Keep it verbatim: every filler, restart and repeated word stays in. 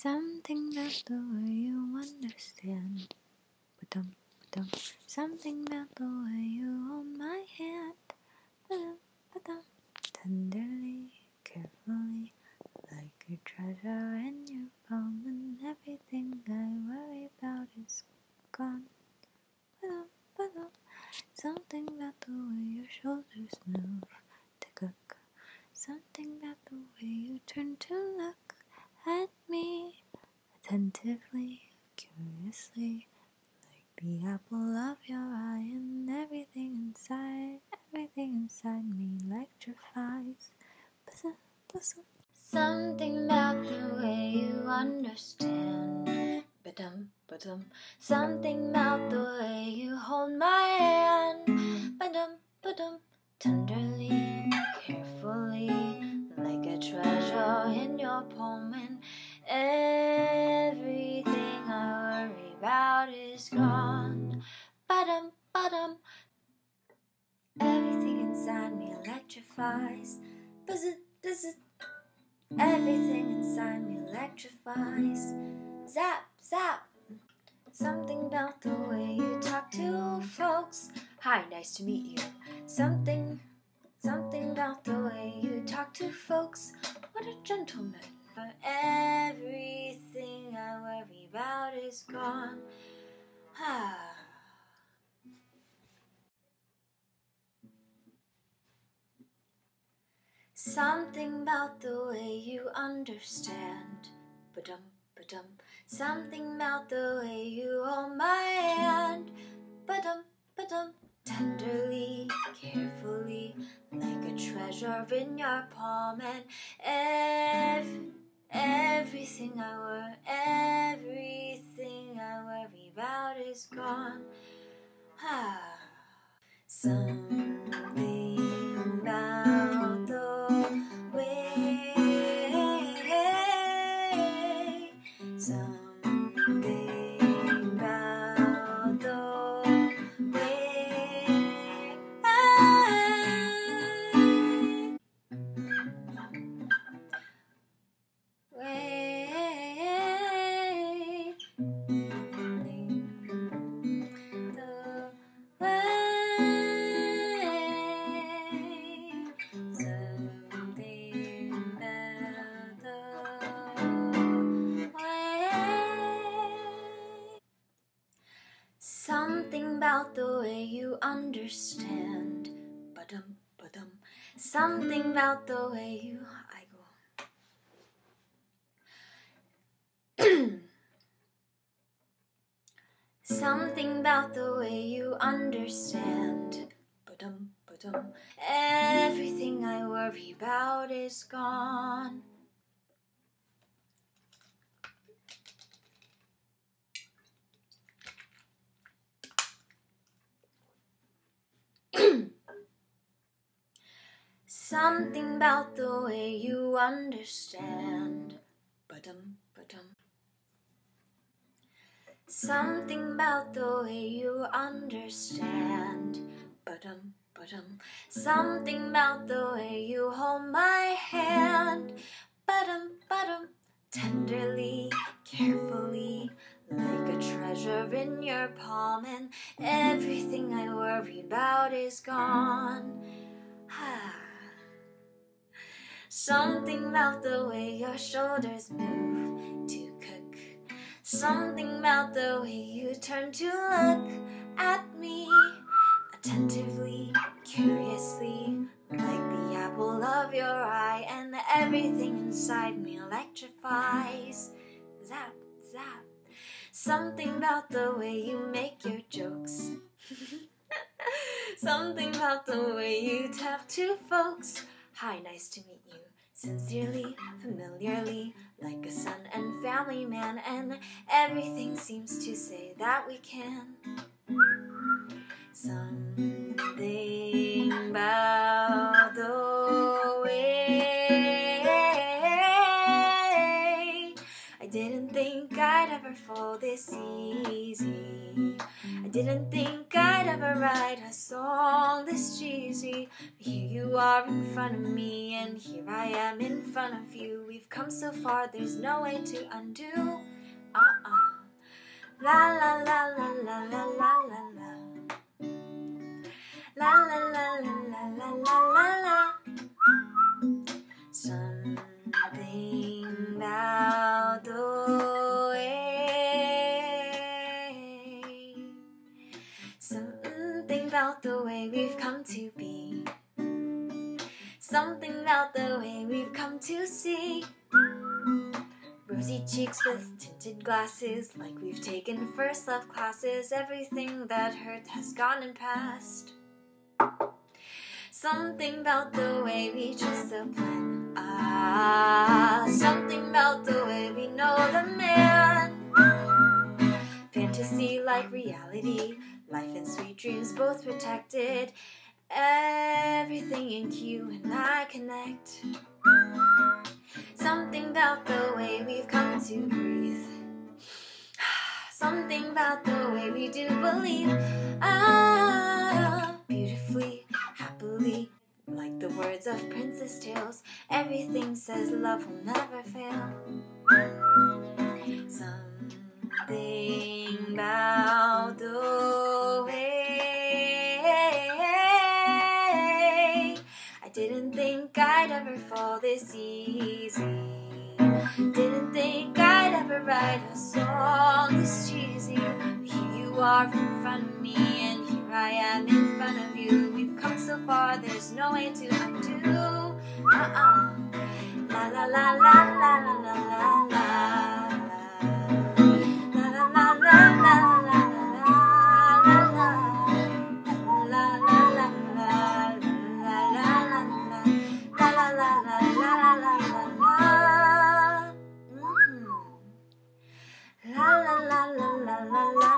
Something about the way you understand. Ba-dum, ba-dum. Something about the way you hold my hand. Ba-dum, ba-dum. Tenderly, carefully, like a treasure in your palm, and everything I worry about is gone. Ba-dum, ba-dum. Something about the way your shoulders move. Tick-a-ka. Something about the way you turn to look at me attentively, curiously, like the apple of your eye, and everything inside, everything inside me electrifies. Buzz, buzz. Something about the way you understand. Ba-dum, ba-dum. Something about the way you hold my hand. Ba-dum, ba-dum. Tenderly, carefully, like a treasure in your palm, and everything I worry about is gone. Ba-dum, ba-dum. Everything inside me electrifies. Buzz-it, buzz-it. Everything inside me electrifies. Zap, zap. Something about the way you talk to folks. Hi, nice to meet you. Something, something about the way you talk to folks. What a gentleman. Everything I worry about is gone. Ah. Something about the way you understand. Ba-dum, ba-dum. Something about the way you hold my hand. Ba-dum, ba-dum. Tenderly, carefully, like a treasure in your palm, and every, everything I worry, everything I worry about is gone. Ah. Something about the way, something about the way I, way, the something about the way you understand. Ba-dum, ba-dum. Something about the way you I go. Something about the way you understand. Ba-dum, ba-dum. Everything I worry about is gone. Something about the way you understand. Ba-dum, ba-dum. Something about the way you understand. Ba-dum, ba-dum. Something about the way you hold my hand. Ba-dum, ba-dum. Tenderly, carefully, like a treasure in your palm, and everything I worry about is gone. Something about the way your shoulders move to cook. Something about the way you turn to look at me attentively, curiously, like the apple of your eye, and everything inside me electrifies. Zap, zap. Something about the way you make your jokes. Something about the way you talk to folks. Hi, nice to meet you. Sincerely, familiarly, like a son and family man, and everything seems to say that we can. Something about the way I didn't think I'd ever fall this easy. I didn't think I'd ever write a song this cheesy. easy. Here you are in front of me, and here I am in front of you. We've come so far, there's no way to undo. Uh-uh. La la la la la la la la la. La la la la la la la la la. Something about the way, something about the way we've come to be, something about the way we've come to see. Rosy cheeks with tinted glasses, like we've taken first love classes. Everything that hurt has gone and passed. Something about the way we trust the plan. Ah, something about the way we know the man. Fantasy like reality, life and sweet dreams both protected. Everything in you and I connect. Something about the way we've come to breathe. Something about the way we do believe. Ah, beautifully, happily, like the words of princess tales. Everything says love will never fail. Something about the way. I didn't think I'd ever fall this easy. Didn't think I'd ever write a song this cheesy. Here you are in front of me, and here I am in front of you. We've come so far, there's no way to undo. Uh-uh. La la la la la la la la la. La la la la la la la la la. La la la la la la la la. La la la la la la la la. La la la la la la la.